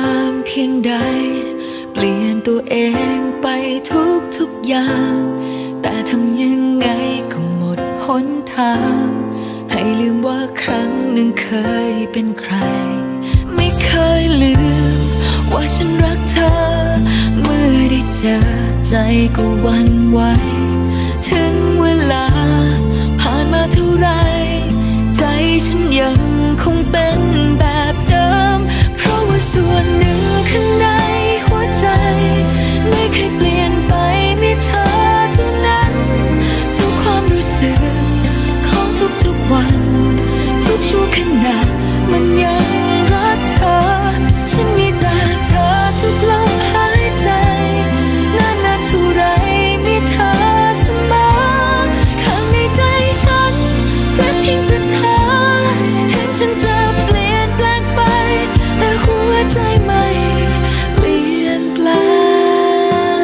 ามเพียงใดเปลี่ยนตัวเองไปทุกอย่างแต่ทำยังไงก็หมดหนทางให้ลืมว่าครั้งหนึ่งเคยเป็นใครไม่เคยลืมว่าฉันรักเธอเมื่อได้เจอใจก็หวั่นไหวถึงเวลาผ่านมาเท่าไรใจฉันยังคงเป็นแบบเดิมเพราะว่าส่วนหนึ่งข้างในหัวใจไม่เคยเปลี่ยนไปมีเธอเท่านั้นทุกความรู้สึกของทุกวันทุกชั่วขณะมันยังรักเธอฉันมีแต่เธอทุกลมหายใจนานเท่าไรมีเธอเสมอข้างในใจฉันรักเพียงแต่เธอถึงฉันจะเปลี่ยนแปลงไปแต่หัวใจไม่เปลี่ยนแปลง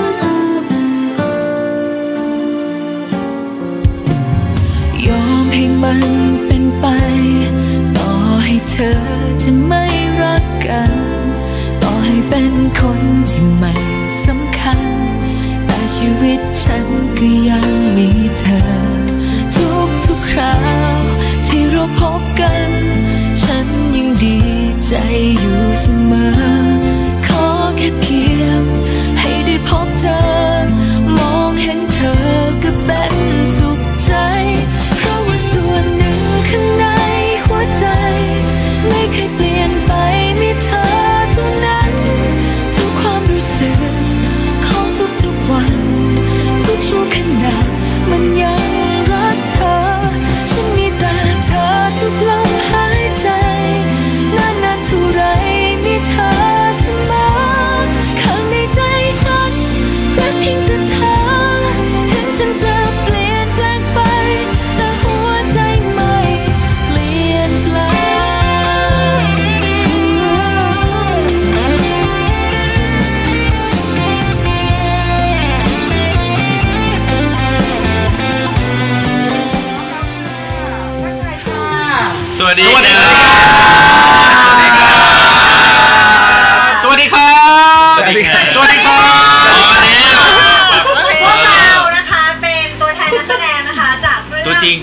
ยอมให้มันเป็นไปต่อให้เธอจะไม่รักกันต่อให้เป็นคนที่ไม่สำคัญแต่ชีวิตฉันก็ยังมีเธอทุกคราวที่เราพบกันฉันยังดีใจอยู่เสมอขอแค่เพียงให้ได้พบเธอมองเห็นเธอก็เป็นสุขใจเพราะว่าส่วนหนึ่งข้างในหัวใจไม่เคยเปลี่ยนไปมีเธอเท่านั้นทุกความรู้สึกของทุกวันทุกชั่วขณะมันยังรักเธอฉันมีแต่เธอทุกลมหายใจนานเท่าไรมีเธอเสมอข้างในใจฉันรักเพียงแต่เธอถึงฉันจะเปลี่ยนแปลงไปแต่หัวใจไม่เปลี่ยนแปลงสวัสดีครับสวัสดีครับสวัสดีครับสวัสดีครับพวกเรานะคะเป็นตัวแทนนักแสดงนะคะจากเรื่องตัวจริง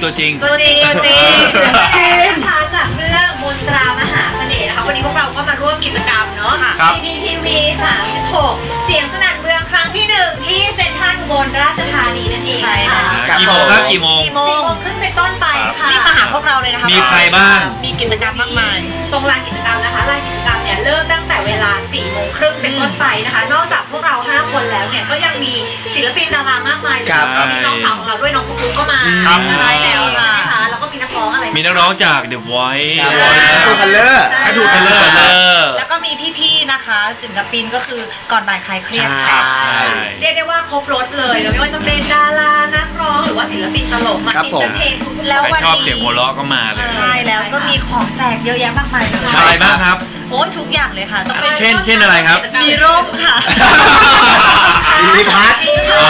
นะคะจากเรื่องมนตรามหาเสน่ห์นะคะวันนี้พวกเราก็มาร่วมกิจกรรมเนาะ PPTV 36เสียงสนั่นเมืองครั้งที่1ที่เซ็นทรัลอุบลราชธานีนั่นเองค่ะกี่โมงครับกี่โมงครึ่งเป็นต้นไปค่ะรีบมาหาพวกเราเลยนะคะมีใครบ้างมีกิจกรรมมากมายตรงลานกิจกรรมนะคะลานกิจกรรมเนี่ยเริ่มตั้งแต่เวลา 4:30 เป็นต้นไปนะคะนอกจากพวกเรา5คนแล้วเนี่ยก็ยังมีศิลปินดารามากมายมีน้องสาวของเราด้วยน้องปุ๊กลุ๊กก็มาใช่แล้วใช่ไหมคะแล้วก็มีนักร้องอะไรมีนักร้องจาก The Voice ทูคัลเลอร์แล้วก็มีพี่ๆนะคะศิลปินก็คือก่อนบ่ายคลายเครียดเรียกได้ว่าครบรถเลยไม่ว่าจะเป็นดารานักร้องหรือว่าศิลปินตลกมาอินเตอร์เทนแล้ววันนี้ชอบเสียงหัวเราะก็มาเลยใช่แล้วก็มีของแจกเยอะแยะมากมายเลยอะไรบ้างครับโอ้ยทุกอย่างเลยค่ะต้องเป็นเช่นอะไรครับมีร่มค่ะมีพัด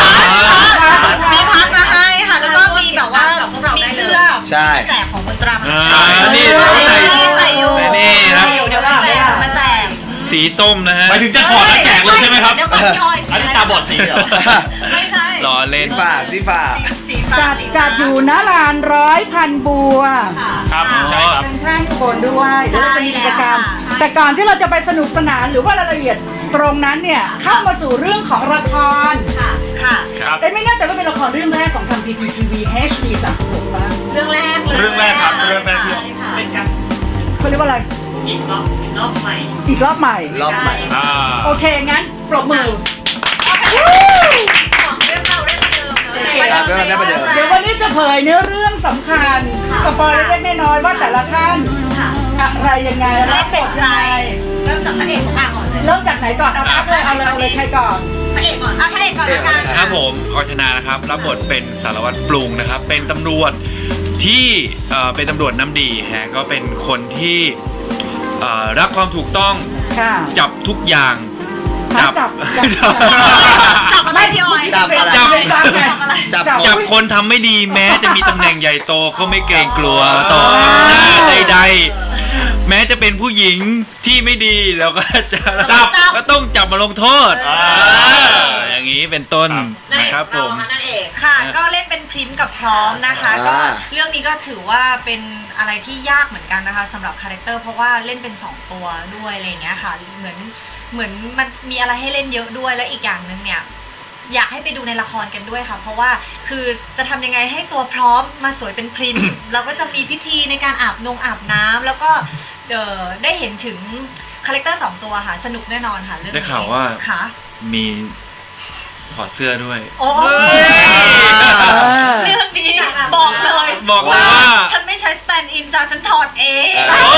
มาให้ค่ะแล้วก็มีแบบว่ามีเสื้อใช่แจกของมนตรานี่ใส่อยู่นี่ครับเดี๋ยวมาแจกสีส้มนะฮะหมายถึงจะถอดแล้วแจกเลยใช่ไหมครับอันนี้ตาบอดสีเหรอไม่ใช่ล้อเล่นสีฟ้าจัดอยู่ณลาน100,000 บัวครับใช่ครับเป็นท่านขบวนด้วยแล้วจะมีกิจกรรมแต่ก่อนที่เราจะไปสนุกสนานหรือว่ารายละเอียดตรงนั้นเนี่ยเข้ามาสู่เรื่องของละครค่ะแต่ไม่น่าจะว่าเป็นละครเรื่องแรกของทาง PPTV HD 36ป่ะเรื่องแรกครับเรื่องแรกเป็นกันเขาเรียกว่าอะไรอีกรอบใหม่โอเคงั้นปรบมือเดี๋ยววันนี้จะเผยเนื้อเรื่องสำคัญสปอยเล็กๆน้อยๆว่าแต่ละท่านอะไรยังไงแล้วเป็นใครเริ่มจากพระเอกของก่อนเลยเริ่มจากไหนก่อนเอาเลยใครก่อนพระเอกก่อนแล้วกันครับผมอรชนานะครับรับบทเป็นสารวัตรปรุงนะครับเป็นตำรวจที่เป็นตำรวจน้ำดีฮะก็เป็นคนที่รักความถูกต้องจับทุกอย่างจับอะไรพี่ออยจับคนทำไม่ดีแม้จะมีตำแหน่งใหญ่โตก็ไม่เกรงกลัวต่อหน้าใดๆแม้จะจะเป็นผู้หญิงที่ไม่ดีเราก็จะก็ต้องจับมาลงโทษอย่างนี้เป็นต้นนะครับผมนางเอกค่ะก็เล่นเป็นพริ้มกับพร้อมนะคะก็เรื่องนี้ก็ถือว่าเป็นอะไรที่ยากเหมือนกันนะคะสำหรับคาแรคเตอร์เพราะว่าเล่นเป็น2ตัวด้วยอะไรอย่างเงี้ยค่ะเหมือนมันมีอะไรให้เล่นเยอะด้วยและอีกอย่างนึงเนี่ยอยากให้ไปดูในละครกันด้วยค่ะเพราะว่าคือจะทำยังไงให้ตัวพร้อมมาสวยเป็นพริ้ม เราก็จะมีพิธีในการอาบน้ำแล้วก็ได้เห็นถึงคาแรคเตอร์2ตัวค่ะสนุกแน่นอนค่ะเรื่องนี้ได้ข่าวว่ามีถอดเสื้อด้วยโอ้เรื่องนี้บอกเลยว่าฉันไม่ใช้สแตนด์อินจ้ะฉันถอดเอง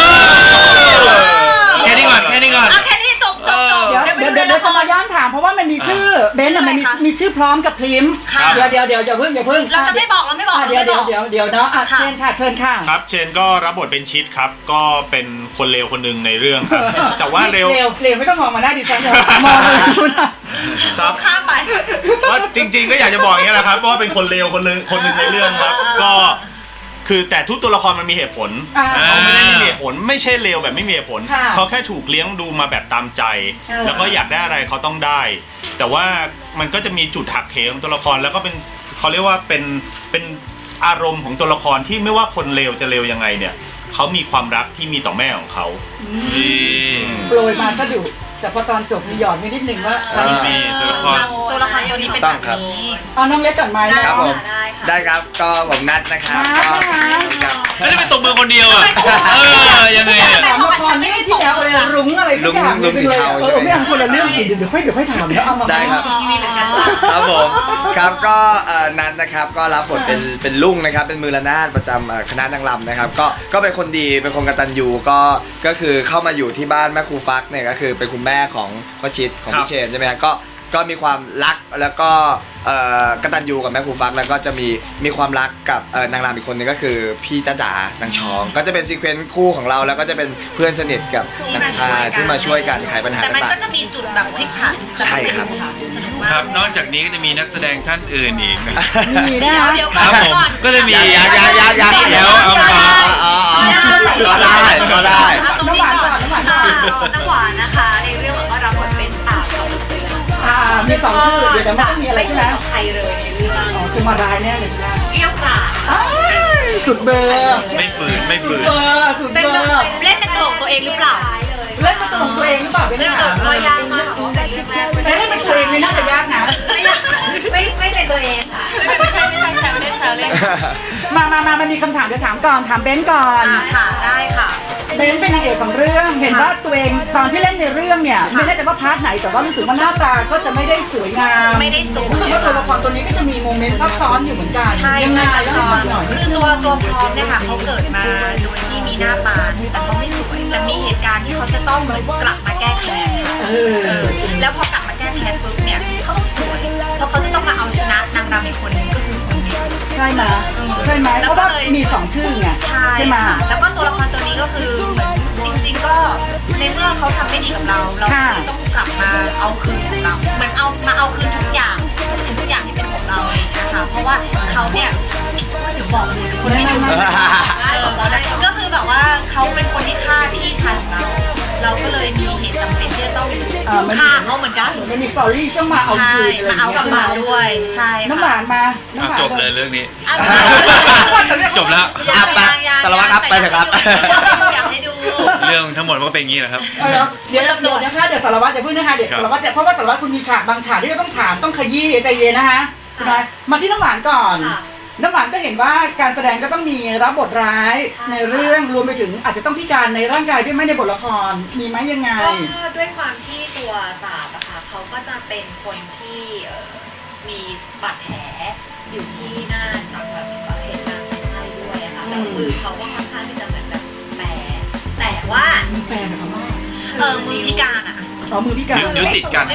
แค่นี้ก่อนแค่นี้จบเดี๋ยวเขามาย้อนถามเพราะว่ามันมีชื่อเบนซ์มันมีชื่อพร้อมกับพริ้มเดี๋ยวอย่าเพิ่งเราจะไม่บอกเดี๋ยวเนาะเชิญค่ะครับเชนก็รับบทเป็นชิดครับก็เป็นคนเลวคนหนึ่งในเรื่องครับแต่ว่าเลวไม่ต้องมองมาหน้าดิฉันมองเลยครับข้ามไปว่าจริงๆก็อยากจะบอกอย่างนี้แหละครับว่าเป็นคนเลวคนหนึ่งในเรื่องครับก็คือแต่ทุกตัวละครมันมีเหตุผลเขาไม่ได้มีเหตุผลไม่ใช่เลวแบบไม่มีเหตุผลเขาแค่ถูกเลี้ยงดูมาแบบตามใจแล้วก็อยากได้อะไรเขาต้องได้แต่ว่ามันก็จะมีจุดหักเหของตัวละครแล้วก็เป็นเขาเรียกว่าเป็นอารมณ์ของตัวละครที่ไม่ว่าคนเลวจะเลวยังไงเนี่ยเขามีความรักที่มีต่อแม่ของเขาโปรยมาซะดุแต่พอตอนจบมีหยอดนิดนึงว่ามีตัวละครตัวนี้เป็นแบบนี้เอาน้องเล็กจัดไม้นะครับผมได้ครับก็ผมนัดนะครับไม่ได้เป็นตบมือคนเดียวอ่ะยังไงเนี่ยละครนี่ที่แล้วอะไรรุ้งอะไรสักอย่างเลยไม่เอาคนละเรื่องเดี๋ยวค่อยถามแล้วเอามาได้ครับครับผมครับก็นัดนะครับก็รับบทเป็นลุงนะครับเป็นมือระนาดประจำคณะนางรำนะครับก็เป็นคนดีเป็นคนกตัญญูก็คือเข้ามาอยู่ที่บ้านแม่ครูฟักเนี่ยก็คือเป็นคุณแม่ของพ่อชิดของพี่เชนใช่ไหมครับก็มีความรักแล้วก็กตัญญูกับแม่ครูฟักแล้วก็จะมีความรักกับนางรำอีกคนนึงก็คือพี่จ้าจ๋านางชองก็จะเป็นซีเควนซ์คู่ของเราแล้วก็จะเป็นเพื่อนสนิทกับนางชาที่มาช่วยกันไขปัญหาแต่มันก็จะมีจุดแบบพลิกผันใช่ครับครับนอกจากนี้ก็จะมีนักแสดงท่านอื่นอีกมีนะเดี๋ยวก็จะมียาแล้วเอามาก็ได้น้ำหวานนะคะในเรื่องก็รับบทเป็นมี2ชื่อเดี๋ยวมันต้องมีอะไรใช่ไหมใครเลยในเรื่องจะมาร้ายแน่เลยใช่ไหมเกี่ยวกราดสุดเบอร์ไม่ฝืนสุดเบอร์เล่นเป็นตัวเองหรือเปล่าเล่นเป็นตัวเองหรือเปล่าเป็นก็ยากมากแต่เล่นเป็นตัวเองไม่น่าจะยากนะไม่เป็นตัวเองค่ะไม่ใช่แซวเล่นมันมีคำถามจะถามก่อนถามเบนก่อนค่ะได้ค่ะเบนเป็นนางเอกของเรื่องเห็นว่าตัวเองตอนที่เล่นในเรื่องเนี่ยไม่แน่ใจว่าพาร์ทไหนแต่ว่ารู้สึกว่าหน้าตาก็จะไม่ได้สวยงามไม่ได้สวยรู้สึกว่าตัวละครตัวนี้ก็จะมีโมเมนต์ซับซ้อนอยู่เหมือนกันยังไงแล้วคือตัวพร้อมเนี่ยค่ะเขาเกิดมาโดยที่มีหน้าปานแต่เขาไม่สวยแต่มีเหตุการณ์ที่เขาจะต้องกลับมาแก้แค้นแล้วพอกลับมาแก้แค้นปุ๊บเนี่ยเขาต้องสวยเพราะเขาจะต้องมาเอาชนะนางรำอีกคนนึงก็คือคนนี้ใช่ไหมเพราะว่ามี2ชื่อไงใช่ไหมแล้วก็ตัวละครตัวนี้ก็คือเหมือนจริงๆก็ในเมื่อเขาทำไม่ดีกับเราต้องกลับมาเอาคืนของเราเหมือนเอาคืนทุกอย่างทุกอย่างที่เป็นของเราเลยนะคะเพราะว่าเขาเนี่ยเดี๋ยวบอกเลยคนไม่ดูก็คือแบบว่าเขาเป็นคนที่ฆ่าพี่ชายของเราก็เลยมีเหตุจำเป็นที่จะต้องฆ่าเขาเหมือนกันมันมีสตอรี่ต้องมาเอาคืนมาเอากลับมาด้วยใช่น้ำหวานมาจบเลยเรื่องนี้จบแล้วสารวัตรครับไปเถอะครับอยากให้ดูเรื่องทั้งหมดก็เป็นอย่างนี้แหละครับเดี๋ยวนะคะเดี๋ยวสารวัตรอย่าพึ่งนะคะเดี๋ยวสารวัตรเพราะว่าสารวัตรคุณมีฉากบางฉากที่เราต้องถามต้องขยี้ใจเย็นนะคะมาที่น้ำหวานก่อนน้ำหวานก็เห็นว่าการแสดงก็ต้องมีรับบทร้ายในเรื่องรวมไปถึงอาจจะต้องพิการในร่างกายด้วยไม่ในบทละครมีไหมยังไงก็ด้วยความที่ตัวตาบนะคะเขาก็จะเป็นคนที่มีบาดแผลอยู่ที่หน้าจากแบบเหตุการณ์ไข้ด้วยอะค่ะแล้วมือเขาก็ค่อนข้างที่จะเหมือนแบบแต่ว่าแปลนะคะมือพิการอะมือพิการนิ้วติดกัน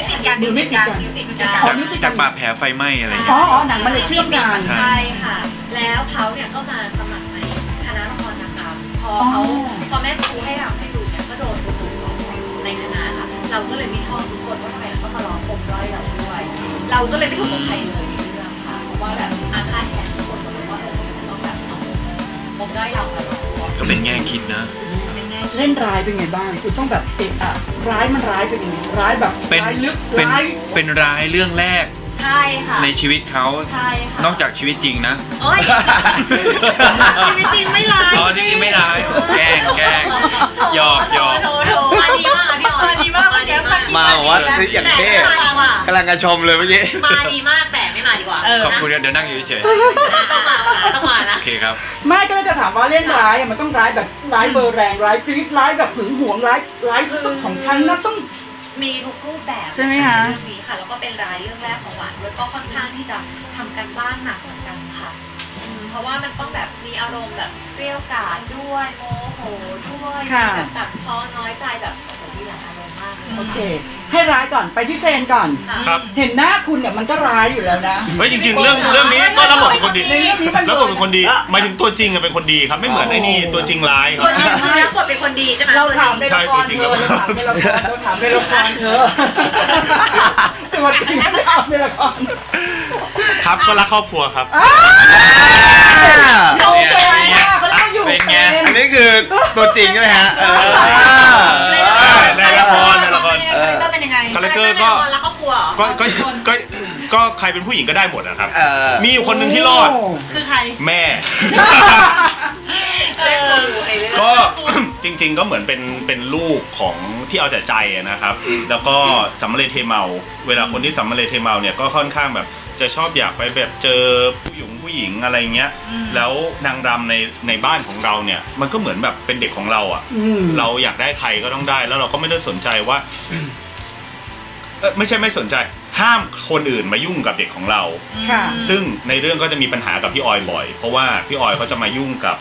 จากบาดแผลไฟไหม้อะไรอย่างเงี้ยหนังมันเลยเชื่อมกันใช่ค่ะแล้วเขาเนี่ยก็มาสมัครในคณะละครนะคะพอแม่ครูให้เราให้ดูเนี่ยก็โดนดูในคณะค่ะเราก็เลยไม่ชอบทุกคนว่าทำไมเราต้องมาล้อปมด้อยเราด้วยเราก็เลยไม่ถูกกับใครเลยในเรื่องค่ะเพราะว่าแบบอาฆาตแค้นทุกคนก็เลยว่าจะต้องแบบปมด้อยเราก็เป็นแง่คิดนะเป็นแง่เล่นร้ายเป็นไงบ้างคุณต้องแบบร้ายมันร้ายเป็นยังไงร้ายแบบร้ายลึกร้ายเป็นร้ายเรื่องแรกใช่ค่ะในชีวิตเขาใช่ค่ะนอกจากชีวิตจริงนะโอ้ยชีวิตจริงไม่ร้ายอ๋อจริงไม่ร้ายแกล้งหยอกมาดีมากพี่อ๋อดีมากมาว่าอย่างเท่กำลังจะชมเลยเมื่อกี้มาดีมากแต่ไม่มาดีกว่าขอบคุณเดี๋ยวนั่งอยู่เฉยต้องมานะโอเคครับไม่ก็เลยจะถามว่าเล่นร้ายมันต้องร้ายแบบร้ายเบอร์แรงร้ายกรี๊ดร้ายแบบหึงหวงร้ายของฉันนะต้องมีทุกรูปแบบใช่ไหมคะเรื่องนี้ค่ะแล้วก็เป็นรายเรื่องแรกของหวานด้วยก็ค่อนข้างที่จะทำกันบ้านหนักเหมือนกันค่ะเพราะว่ามันต้องแบบมีอารมณ์แบบเกรี้ยวกราดด้วยโมโหด้วยแบบตัดพ้อน้อยใจแบบมีหลายอารมณ์มากโอเคให้ร้ายก่อนไปที่เชนก่อนครับเห็นหน้าคุณเนี่ยมันก็ร้ายอยู่แล้วนะเฮ้ยจริงๆเรื่องนี้ก็รับบทเป็นคนดีรับบทเป็นคนดีหมายถึงตัวจริงเป็นคนดีครับไม่เหมือนไอ้นี่ตัวจริงร้ายครับตัวจริงคือรับบทเป็นคนดีใช่ไหมเราถามในละครเธอเราถามในละครเธอตัวจริงไม่เอาในละครครับก็รักครอบครัวครับโอเคเขาเรียกว่าอยู่เป็นอันนี้คือตัวจริงใช่ไหมฮะในละครเป็นยังไงคาแรคเตอร์ก็รักครอบครัวก็ใครเป็นผู้หญิงก็ได้หมดนะครับมีอยู่คนหนึ่งที่รอดคือใครแม่ก็จริงๆก็เหมือนเป็นลูกของที่เอาแต่ใจนะครับแล้วก็สำเร็จเทเมาเวลาคนที่สำเร็จเทเมาเนี่ยก็ค่อนข้างแบบจะชอบอยากไปแบบเจอผู้หญิงอะไรเงี้ยแล้วนางรำในบ้านของเราเนี่ยมันก็เหมือนแบบเป็นเด็กของเราอ่ะเราอยากได้ใครก็ต้องได้แล้วเราก็ไม่ได้สนใจว่าไม่ใช่ไม่สนใจห้ามคนอื่นมายุ่งกับเด็กของเราซึ่งในเรื่องก็จะมีปัญหากับพี่ออยบ่อยเพราะว่าพี่ออยเขาจะมายุ่งกับ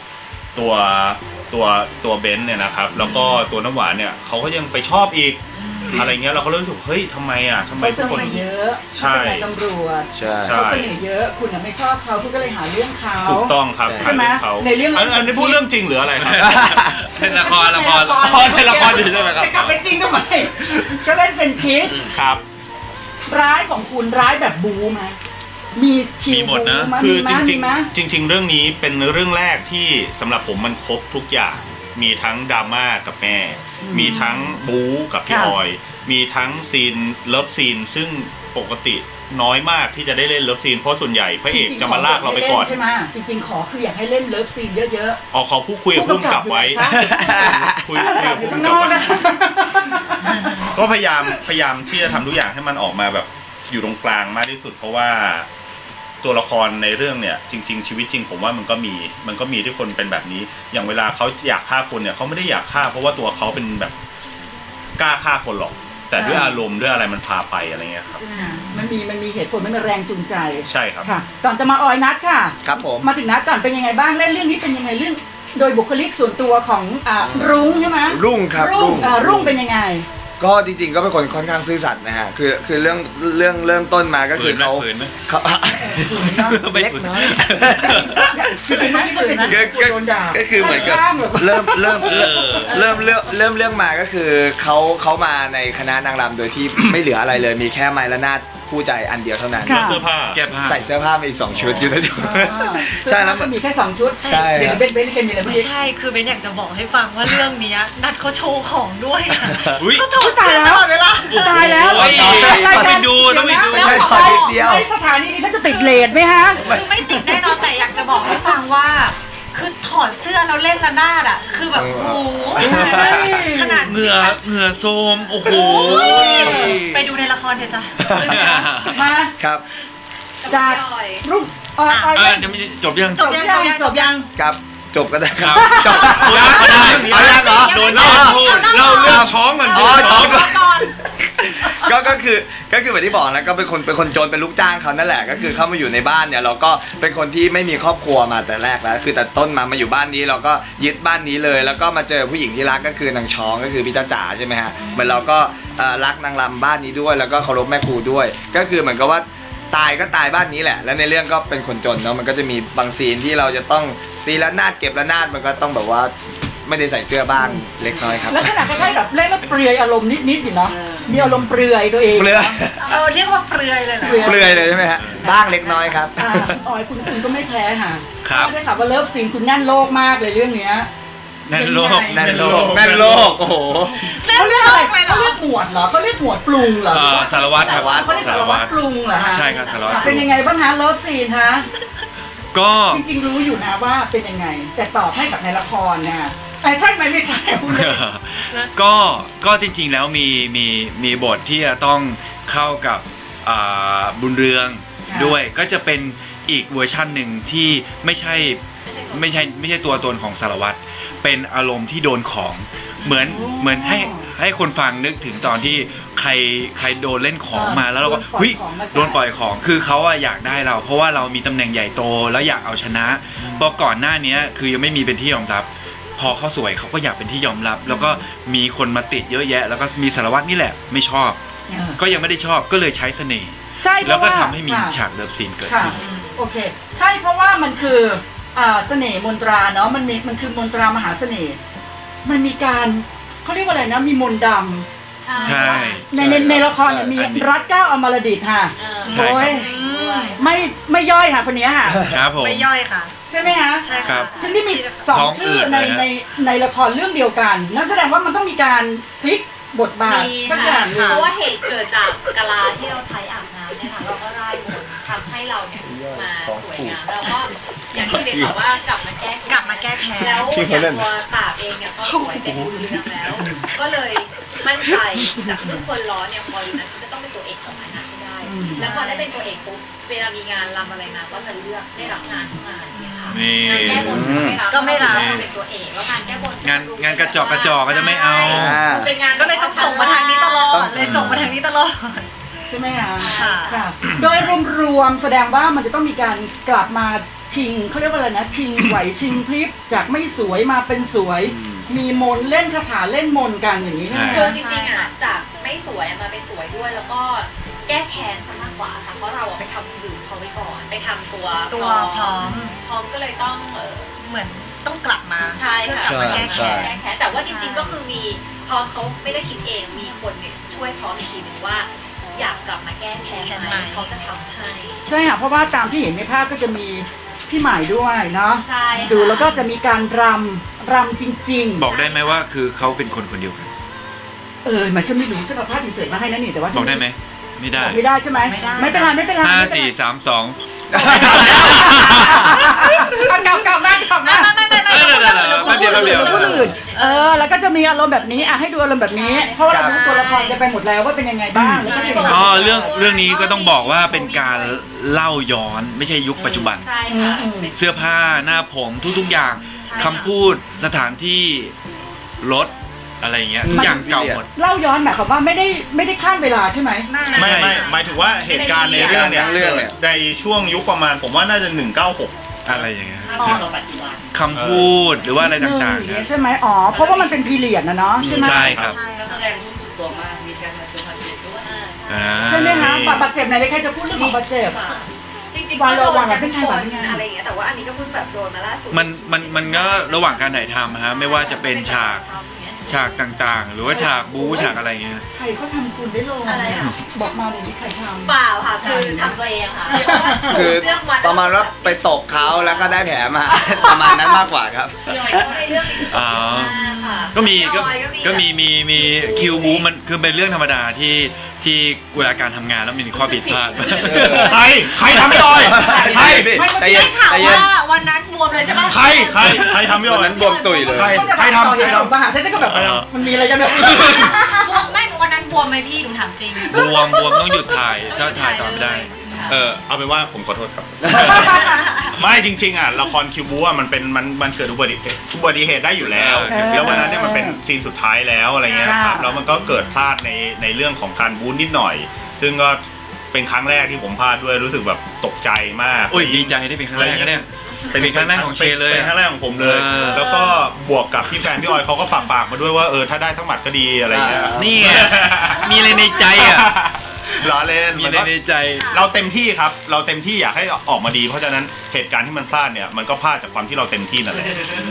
ตัวเบนซ์เนี่ยนะครับแล้วก็ตัวน้ำหวานเนี่ยเขาก็ยังไปชอบอีกอะไรเงี้ยเราก็รู้สึกเฮ้ยทำไมทุกคนเยอะใช่ตำรวจเขาเสนอเยอะคุณไม่ชอบเขาคุณก็เลยหาเรื่องเขาถูกต้องครับใช่ไหมในเรื่องอันนี้พูดเรื่องจริงหรืออะไรครับเป็นละครเป็นละครดีใช่ไหมครับจะกลับไปจริงทำไมก็เล่นเป็นชิดครับร้ายของคุณร้ายแบบบู๊ไหมมีหมดนะคือจริงเรื่องนี้เป็นเรื่องแรกที่สำหรับผมมันครบทุกอย่างมีทั้งดราม่ากับแม่มีทั้งบู๊กับพี่ออยมีทั้งซีนเลิฟซีนซึ่งปกติน้อยมากที่จะได้เล่นเลิฟซีนเพราะส่วนใหญ่พระเอกจะมาลากเราไปก่อนใช่ไหมจริงๆขอคืออยากให้เล่นเลิฟซีนเยอะๆอ๋อเขาคุยกับพุ่มกลับไว้คุยกับพุ่มกลับไว้ก็พยายามที่จะทำทุกอย่างให้มันออกมาแบบอยู่ตรงกลางมากที่สุดเพราะว่าตัวละครในเรื่องเนี่ยจริงๆชีวิตจริงผมว่ามันก็มีที่คนเป็นแบบนี้อย่างเวลาเขาอยากฆ่าคนเนี่ยเขาไม่ได้อยากฆ่าเพราะว่าตัวเขาเป็นแบบกล้าฆ่าคนหรอกแต่ด้วยอารมณ์ด้วยอะไรมันพาไปอะไรเงี้ยครับมันมีเหตุผลมันมีแรงจูงใจใช่ครับค่ะก่อนจะมาออยนัทค่ะครับผมมาถึงนัทก่อนเป็นยังไงบ้างเล่นเรื่องนี้เป็นยังไงเรื่องโดยบุคลิกส่วนตัวของรุ้งใช่ไหมรุ่งครับรุ่งเป็นยังไงก็จริงๆก็เป็นคนค่อนข้างซื่อสัตย์นะฮะคือเรื่องเริ่มต้นมาก็คือเขาไม่ฝืนก็คือเหมือนกับเริ่มเรื่องมาก็คือเขามาในคณะนางรำโดยที่ไม่เหลืออะไรเลยมีแค่ไม้ระนาดคู่ใจอันเดียวเท่านั้นเสื้อผ้าใส่เสื้อผ้ามาอีก2ชุดอยู่ในชุดใช่แล้วมันมีแค่2ชุดใช่เดี๋ยวเบนมีอะไรไม่ใช่คือเบนอยากจะบอกให้ฟังว่าเรื่องนี้นัดเขาโชว์ของด้วยเขาโชว์ตายแล้วตายแล้วต้องไปดูแล้วขอนิดเดียวสถานีนี้ฉันจะติดเลทไหมฮะไม่ติดแน่นอนแต่อยากจะบอกให้ฟังว่าคือถอดเสื้อแล้วเล่นระนาดอ่ะคือแบบโอ้โหขนาดเหงื่อโซมโอ้โหไปดูในละครเถอะจ้ะมาครับจากรุ่งยังไม่จบยังครับจบก็ได้ครับจบก็ได้เอายังเหรอโดนพูดเล่าเรื่องช้องกันก็คือแบบที่บอกนะก็เป็นคนจนเป็นลูกจ้างเขานั่นแหละก็คือเข้ามาอยู่ในบ้านเนี่ยเราก็เป็นคนที่ไม่มีครอบครัวมาแต่แรกแล้วคือแต่ต้นมาอยู่บ้านนี้เราก็ยึดบ้านนี้เลยแล้วก็มาเจอผู้หญิงที่รักก็คือนางช้องก็คือพี่จ๋าใช่ไหมฮะเหมือนเราก็รักนางรำบ้านนี้ด้วยแล้วก็เคารพแม่ครูด้วยก็คือเหมือนกับว่าตายก็ตายบ้านนี้แหละแล้วในเรื่องก็เป็นคนจนเนาะมันก็จะมีบางซีนที่เราจะต้องตีระนาดเก็บระนาดมันก็ต้องแบบว่าไม่ได้ใส่เสื้อบ้างเล็กน้อยครับแล้วขนาดคล้ายๆแบบเล่นแล้วเปลือยอารมณ์นิดๆอยู่เนาะมีอารมณ์เปลือยตัวเองเปลือยเรียกว่าเปลือยเลยนะเปลือยเลยใช่ไหมฮะบ้างเล็กน้อยครับออยคุณก็ไม่แพ้ค่ะครับได้ข่าวว่าเลิฟซีนคุณแน่นโลกมากเลยเรื่องนี้แน่นโลกแน่นโลกแน่นโลกโอ้โหเขาเรียกอะไรเขาเรียกหมวดเหรอเขาเรียกหมวดปรุงเหรอสารวัตรครับเขาเรียกสารวัตรปรุงเหรอฮะใช่ครับสารวัตรปรุงเป็นยังไงบ้างฮะเลิฟซีนฮะก็จริงๆรู้อยู่นะว่าเป็นยังไง แต่ตอบให้กับในละครนะใช่ไหมไม่ใช่ก็จริงๆแล้วมีบทที่จะต้องเข้ากับบุญเรืองด้วยก็จะเป็นอีกเวอร์ชั่นหนึ่งที่ไม่ใช่ตัวตนของสารวัตรเป็นอารมณ์ที่โดนของเหมือนให้คนฟังนึกถึงตอนที่ใครโดนเล่นของมาแล้วเราก็เฮ้ยโดนปล่อยของคือเขาอยากได้เราเพราะว่าเรามีตำแหน่งใหญ่โตแล้วอยากเอาชนะเพราะก่อนหน้านี้คือยังไม่มีเป็นที่ยอมรับพอเขาสวยเขาก็อยากเป็นที่ยอมรับแล้วก็มีคนมาติดเยอะแยะแล้วก็มีสารวัตรนี่แหละไม่ชอบก็ยังไม่ได้ชอบก็เลยใช้เสน่ห์แล้วก็ทำให้มีฉากเลิฟซีนเกิดขึ้นโอเคใช่เพราะว่ามันคือเสน่ห์มนตราเนาะมันคือมนตรามหาเสน่ห์มันมีการเขาเรียกว่าอะไรนะมีมนต์ดำใช่ในละครเนี่ยมีรัตเก้าอมรดิตค่ะโอ้ยไม่ย่อยค่ะคนนี้ค่ะครับผมไม่ย่อยค่ะใช่ไหมฮะใช่ครับซึ่งที่มี2ชื่อในละครเรื่องเดียวกันนั่นแสดงว่ามันต้องมีการพลิกบทบาทสักอย่างเพราะว่าเหตุเกิดจากกะลาที่เราใช้อาบน้ำเนี่ยค่ะเราก็ได้บททำให้เราเนี่ยมาสวยงามแล้วก็อย่างที่เบนบอกว่ากลับมาแก้แค้นแล้วอย่างตัวตาเองเนี่ยก็สวยเป็นบุญเรืองแล้วก็เลยมั่นใจจากทุกคนล้อเนี่ยพออยู่นั้นจะต้องเป็นตัวเอกของคณะให้ได้แล้วพอได้เป็นตัวเอกปุ๊บเวลามีงานรำอะไรมาก็จะเลือกได้รับงานทุกงานเนี่ยค่ะงานแก้บนก็ไม่รับเป็นตัวเอกแล้วงานแก้บนงานกระจอกก็จะไม่เอาเป็นงานก็เลยต้องส่งมาทางนี้ตลอดเลยส่งมาทางนี้ตลอดใช่ไหมคะค่ะโดยรวมๆแสดงว่ามันจะต้องมีการกลับมาชิงเขาเรียกว่าอะไรนะชิงไหวชิงพริบจากไม่สวยมาเป็นสวยมีมนเล่นคาถาเล่นมนกันอย่างนี้ใช่ไหมคือจริงๆจากไม่สวยมาเป็นสวยด้วยแล้วก็แก้แค้นซะมากกว่าค่ะเพราะเราไปทำดื่มเขาไว้ก่อนไปทำตัวพร้อมก็เลยต้องเหมือนต้องกลับมาใช่ค่ะแก้แค้นแต่ว่าจริงๆก็คือมีพร้อมเขาไม่ได้คิดเองมีคนเนี่ยช่วยพร้อมอีกทีนึงว่าอยากกลับมาแก้แค้นไหมเขาจะทำให้ใช่ค่ะเพราะว่าตามที่เห็นในภาพก็จะมีพี่ใหม่ด้วยเนาะใช่ดูแล้วก็จะมีการรำจริงๆบอกได้ไหมว่าคือเขาเป็นคนเดียวกันหมายฉันไม่รู้ฉันเอาภาพอินเสิร์ตมาให้นั่นนี่แต่ว่าบอกได้ไหมไม่ได้ใช่ไหมไม่เป็นไร 5 4 3 2 กลับมาไม่เดี๋ยวแล้วก็จะมีอารมณ์แบบนี้ให้ดูอารมณ์แบบนี้เพราะว่าเรารู้ตัวละครจะไปหมดแล้วว่าเป็นยังไงบ้างเรื่องนี้ก็ต้องบอกว่าเป็นการเล่าย้อนไม่ใช่ยุคปัจจุบันเสื้อผ้าหน้าผมทุกอย่างคำพูดสถานที่รถอะไรเงี้ยทุกอย่างเก่าหมดเล่าย้อนหมายความว่าไม่ได้ข้ามเวลาใช่ไหมไม่หมายถึงว่าเหตุการณ์ในเรื่องเนี่ยในช่วงยุคประมาณผมว่าน่าจะ196 อะไรอย่างเงี้ยคำพูดหรือว่าอะไรต่างๆใช่ไหมเพราะว่ามันเป็นพีเรียดนะเนาะใช่ไหมใช่ครับแสดงทุกตัวมากมีการบาดเจ็บด้วยใช่ไหมคะบาดเจ็บไหนใครจะพูดเรื่องของบาดเจ็บจริงๆก็โดนเป็นคนอะไรอย่างเงี้ยแต่ว่าอันนี้ก็เพิ่งแบบโดนมาล่าสุดมันก็ระหว่างการถ่ายทำฮะไม่ว่าจะเป็นฉากต่างๆหรือว่าฉากบู๊ฉากอะไรเงี้ยใครเขาทำคุณได้ลงอะไรค่ะบอกมาเลยนี่ใครทำเปล่าค่ะคือทำตัวเองค่ะคือประมาณว่าไปตบเขาแล้วก็ได้แผลมาประมาณนั้นมากกว่าครับก็มีคิวบู๊มันคือเป็นเรื่องธรรมดาที่เวลาการทำงานแล้วมีข้อผิดพลาดใครทำไม่ได้ใครไม่ถามว่าวันนั้นบวมเลยใช่ไหมใครทำไม่ได้วันนั้นบวมตุยเลยใครทำบ้าฉันก็แบบมันมีอะไรกันแบบบวมไม่วันนั้นบวมไหมพี่หนูถามจริงบวมต้องหยุดถ่ายถ้าถ่ายต่อไม่ได้เอาเป็นว่าผมขอโทษครับไม่จริงๆละครคิวบู๊มันเกิดอุบัติเหตุได้อยู่แล้วแล้ววันนั้นเนี่ยมันเป็นซีนสุดท้ายแล้วอะไรเงี้ยครับแล้วมันก็เกิดพลาดในเรื่องของการบู๊นิดหน่อยซึ่งก็เป็นครั้งแรกที่ผมพลาดด้วยรู้สึกแบบตกใจมากโอ้ยดีใจได้เป็นครั้งแรกเนี่ยเป็นครั้งแรกของเชเลยเป็นครั้งแรกของผมเลยแล้วก็บวกกับพี่แฟนพี่ออยเขาก็ฝากมาด้วยว่าถ้าได้ทั้งหมัดก็ดีอะไรเงี้ยนี่มีอะไรในใจล้อเล่นมีในใจเราเต็มที่ครับเราเต็มที่อยากให้ออกมาดีเพราะฉะนั้นเหตุการณ์ที่มันพลาดเนี่ยมันก็พลาดจากความที่เราเต็มที่นั่นแหละ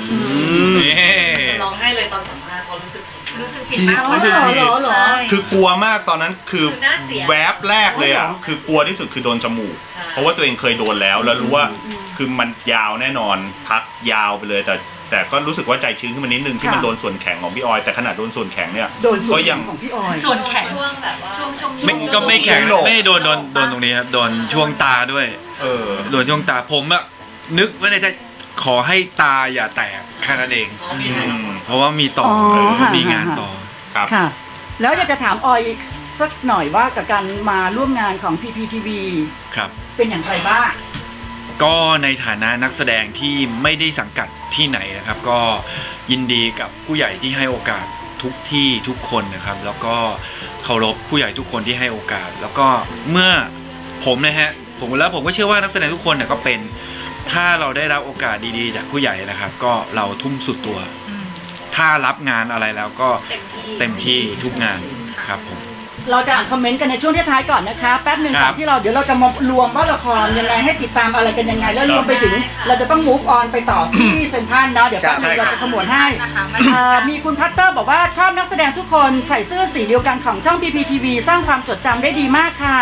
ร้องไห้เลยตอนสัมภาษณ์รู้สึกผิดมากคือกลัวมากตอนนั้นคือแวบแรกเลยคือกลัวที่สุดคือโดนจมูกเพราะว่าตัวเองเคยโดนแล้วรู้ว่าคือมันยาวแน่นอนพักยาวไปเลยแต่แต่ก็รู้สึกว่าใจชื้นขึ้นมานิดนึงที่มันโดนส่วนแข็งของพี่ออยแต่ขนาดโดนส่วนแข็งเนี่ยก็ยังของพี่ออยส่วนแข็งช่วงแบบว่าช่วงก็ไม่แข็งไม่โดนตรงนี้ครับโดนช่วงตาด้วยโดนช่วงตาผมอะนึกว่าในใจขอให้ตาอย่าแตกแค่นั้นเองเพราะว่ามีต่อมีงานต่อครับค่ะแล้วอยากจะถามออยสักหน่อยว่ากับการมาร่วมงานของ PPTV ครับเป็นอย่างไรบ้างก็ในฐานะนักแสดงที่ไม่ได้สังกัดที่ไหนนะครับก็ยินดีกับผู้ใหญ่ที่ให้โอกาสทุกที่ทุกคนนะครับแล้วก็เคารพผู้ใหญ่ทุกคนที่ให้โอกาสแล้วก็เมื่อผมนะฮะผมก็เชื่อว่านักแสดงทุกคนเนี่ยก็เป็นถ้าเราได้รับโอกาสดีๆจากผู้ใหญ่นะครับก็เราทุ่มสุดตัวถ้ารับงานอะไรแล้วก็เต็มที่ทุกงานครับผมเราจะอ่านคอมเมนต์กันในช่วงที่ท้ายก่อนนะคะแป๊บหนึ่งก่อนที่เดี๋ยวเราจะมารวมว่าละครยังไงให้ติดตามอะไรกันยังไงแล้วรวมไปถึงเราจะต้อง move on ไปต่อที่เซ็นทรัลเนาะเดี๋ยวแป๊บนึงเราจะขมวดให้มีคุณพัตเตอร์บอกว่าชอบนักแสดงทุกคนใส่เสื้อสีเดียวกันของช่อง PPTV สร้างความจดจำได้ดีมากค่ะ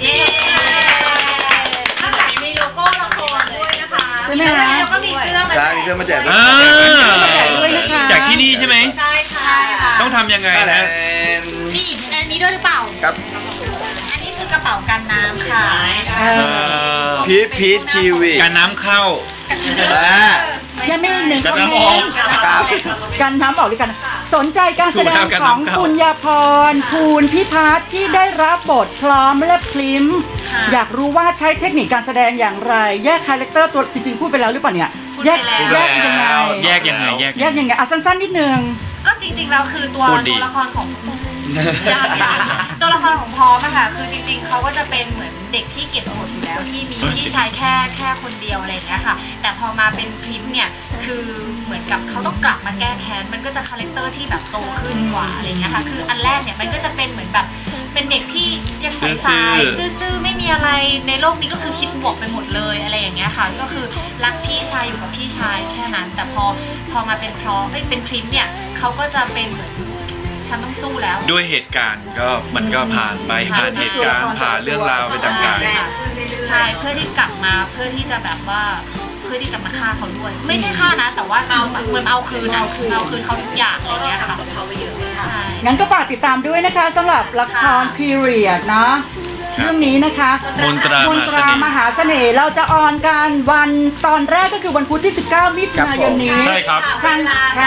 ข้างหลังมีโลโก้ละครด้วยนะคะใช่ไหมคะแล้วก็มีเสื้อมาแจกด้วยนะคะจากที่นี่ใช่ไหมใช่ค่ะต้องทำยังไงนะนี่อันนี้ด้วยหรือเปล่าครับอันนี้คือกระเป๋ากันน้ำค่ะพีชทีวีกันน้ำเข้ายังไม่หนึ่งคอมเมนต์กันน้ำบอกด้วยกันสนใจการแสดงของคุณยาพรภูลพิพัฒน์ที่ได้รับบทพร้อมและพลิ้มอยากรู้ว่าใช้เทคนิคการแสดงอย่างไรแยกคาแรคเตอร์ตัวจริงๆพูดไปแล้วหรือเปล่าเนี่ยแยกยังไงเอาสั้นๆนิดนึงก็จริงๆแล้วคือตัวละครของตัวละครของพอมอะค่ะคือจริงๆเขาก็จะเป็นเหมือนเด็กที่เก็บกดอยู่แล้วที่มีพี่ชายแค่คนเดียวอะไรอย่างเงี้ยค่ะแต่พอมาเป็นพริมเนี่ยคือเหมือนกับเขาต้องกลับมาแก้แค้นมันก็จะคาแรคเตอร์ที่แบบโตขึ้นกว่าอะไรเงี้ยค่ะคืออันแรกเนี่ยมันก็จะเป็นเหมือนแบบเป็นเด็กที่ยังใสๆซื่อๆไม่มีอะไรในโลกนี้ก็คือคิดบวกไปหมดเลยอะไรอย่างเงี้ยค่ะก็คือรักพี่ชายอยู่กับพี่ชายแค่นั้นแต่พอมาเป็นพริมเนี่ยเขาก็จะเป็นเหมือนฉันต้องสู้แล้วด้วยเหตุการณ์ก็มันก็ผ่านเหตุการณ์ผ่านเรื่องราวไปต่างๆใช่เพื่อที่กลับมาเพื่อที่จะแบบว่าเพื่อที่จะมาฆ่าเขาด้วยไม่ใช่ฆ่านะแต่ว่าเหมือนเอาคืนเขาทุกอย่างอะไรเงี้ยค่ะใช่งั้นก็ฝากติดตามด้วยนะคะสำหรับละครพีเรียดเนาะเรื่องนี้นะคะมนตรามหาเสน่ห์เราจะออนกันวันตอนแรกก็คือวันพุธที่19มิถุนายนนี้ใช่ครับทาง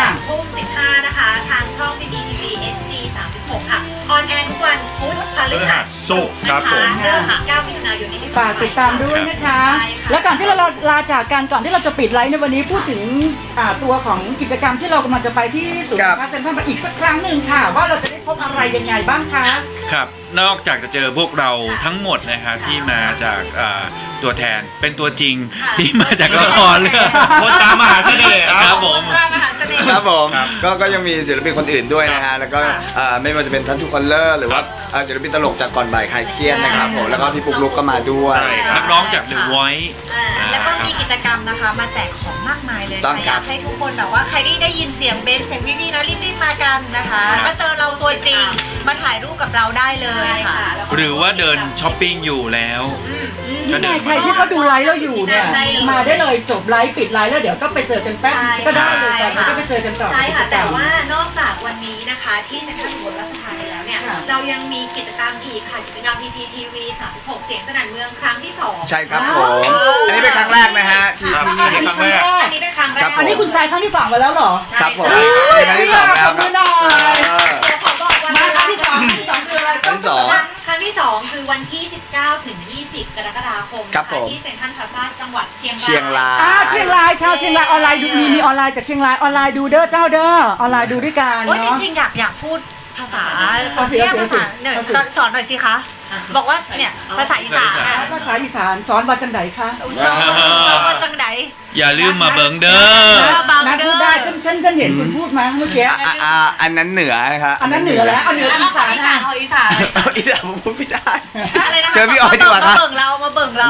3:15นะคะทางช่อง PPTV HD 36ค่ะออนแอร์ทุกวันพุธพฤหัสศุกร์ครับผมเริ่ม19มิถุนายนนี้ฝากติดตามด้วยนะคะและก่อนที่เราลาจากกันก่อนที่เราจะปิดไลฟ์ในวันนี้พูดถึงตัวของกิจกรรมที่เรากำลังจะไปที่ศูนย์การค้าเซ็นทรัลมาอีกสักครั้งหนึ่งค่ะว่าเราจะได้พบอะไรยังไงบ้างคะครับนอกจากจะเจอพวกเราทั้งหมดนะคะที่มาจากตัวแทนเป็นตัวจริงที่มาจากละครเรื่องมนตรามหาเสน่ห์ครับผมครับผมก็ยังมีศิลปินคนอื่นด้วยนะฮะแล้วก็ไม่ว่าจะเป็นท่านทุกคนเลอร์หรือว่าศิลปินตลกจากก่อนบ่ายคลายเครียดนะครับผมแล้วก็พี่ปุ๊กลุกก็มาด้วยนักร้องจาก The Voice แล้วก็มีกิจกรรมนะคะมาแจกของมากมายเลยอยากให้ทุกคนแบบว่าใครได้ยินเสียงเบนเสียงพี่ๆนะรีบๆมากันนะคะมาเจอเราตัวจริงมาถ่ายรูปกับเราได้เลยค่ะหรือว่าเดินช้อปปิ้งอยู่แล้วใครที่เขาดูไลฟ์เราอยู่เนี่ยมาได้เลยจบไลฟ์ปิดไลฟ์แล้วเดี๋ยวก็ไปเจอกันแป๊บก็ได้เลยค่ะก็ไปเจอกันต่อใช่ค่ะแต่ว่านอกจากวันนี้นะคะที่เซ็นทรัลอุบลราชธานีแล้วเนี่ยเรายังมีกิจกรรมอีกค่ะกิจกรรม PPTV 36เสียงสนั่นเมืองครั้งที่2 ใช่ครับผมอันนี้เป็นครั้งแรกนะฮะที่นี่เป็นครั้งแรกอันนี้เป็นครั้งแรกอันนี้คุณทรายครั้งที่2มาแล้วเหรอครับผมเป็นครั้งที่2แล้วครับมาครั้งที่2คืออะไรครั้งที่2คือวันที่19ถึง20กรกฎาคมที่เซ็นทรัลพลาซ่าจังหวัดเชียงรายเชียงรายชาวเชียงรายออนไลน์ดูมีออนไลน์จากเชียงรายออนไลน์ดูเด้อเจ้าเด้อออนไลน์ดูด้วยกันเนาะจริงๆอยากพูดภาษาเนี่ยสอนหน่อยสิคะบอกว่าเนี่ยภาษาอีสานภาษาอีสานสอนว่าจังไดคะสอนว่าจังไดอย่าลืมมาเบิ่งเด้อนักพูดได้ฉันเห็นคุณพูดมาเมื่อกี้อันนั้นเหนือนะครับอันนั้นเหนือแล้วเหนืออีสานอีสานผมพูดไม่ได้อะไรนะเชิญพี่ออยดีกว่าครับมาเบิ่งเรา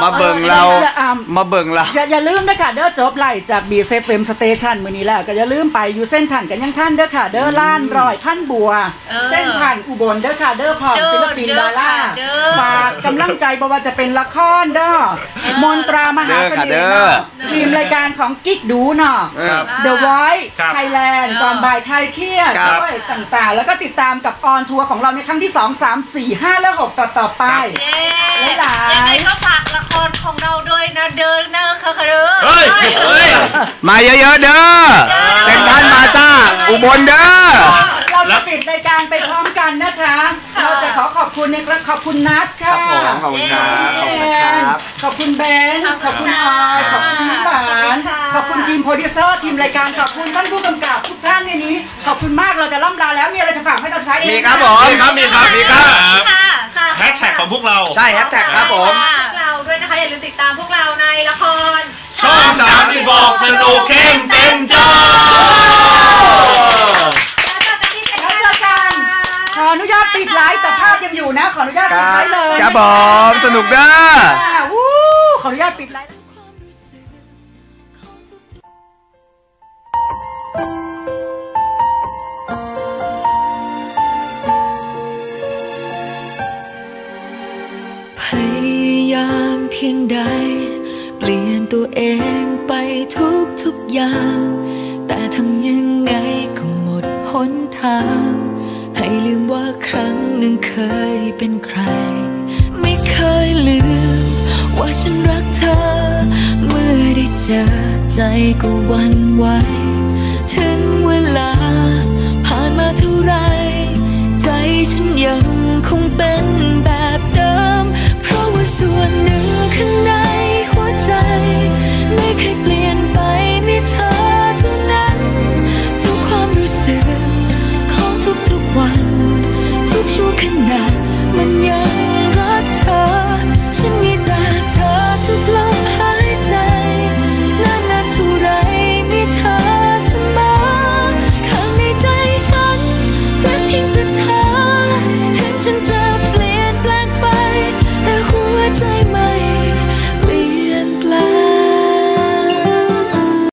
อย่าลืมนะค่ะเด้อจบไล่จาก BFM Station มื้อนี้แล้วก็อย่าลืมไปอยู่เส้นทันกันยังท่านเด้อค่ะเด้อล้านร้อยพันบัวเส้นทันอุบลเด้อค่ะเด้อพร้อมศิลปินดาราฝากกำลังใจบ่ว่าจะเป็นละครเด้อมนตรามหาเสน่ห์ทีมรายการของกิ๊กดูเนาะ The Voice Thailand ก่อนบ่ายคลายเครียดด้วยต่างๆแล้วก็ติดตามกับออนทัวร์ของเราในครั้งที่2 3 4 5และ6ต่อไปหลายๆยังไงก็ฝากละครของเราด้วยนะเดินเนอร์ค่ะมาเยอะๆเด้อเซ็นทรัลมาซ่าอุบลเด้อเราจะปิดรายการไปพร้อมกันนะคะเราจะขอบคุณนะครับขอบคุณนัทค่ะขอบคุณครับขอบคุณเบนขอบคุณออยขอบคุณน้ำหวานขอบคุณทีมโปรดิวเซอร์ทีมรายการขอบคุณท่านผู้กำกับทุกท่านในนี้ขอบคุณมากเราจะล่ำลาแล้วมีอะไรจะฝากให้เราใช้เองมีครับผมมีครับแฮชแท็กของพวกเราใช่แฮชแท็กครับผมพวกเราด้วยนะคะอย่าลืมติดตามพวกเราในละครช่อง36สนุกเข้มเต็มจอขออนุญาตปิดไลฟ์แต่ภาพยังอยู่นะขออนุญาตปิดไลฟ์เลยครับผมสนุกเด้อขออนุญาตปิดไลฟ์พยายามเพียงใดเปลี่ยนตัวเองไปทุกอย่างแต่ทำยังไงก็หมดหนทางให้ลืมว่าครั้งหนึ่งเคยเป็นใครไม่เคยลืมว่าฉันรักเธอเมื่อได้เจอใจก็หวั่นไหว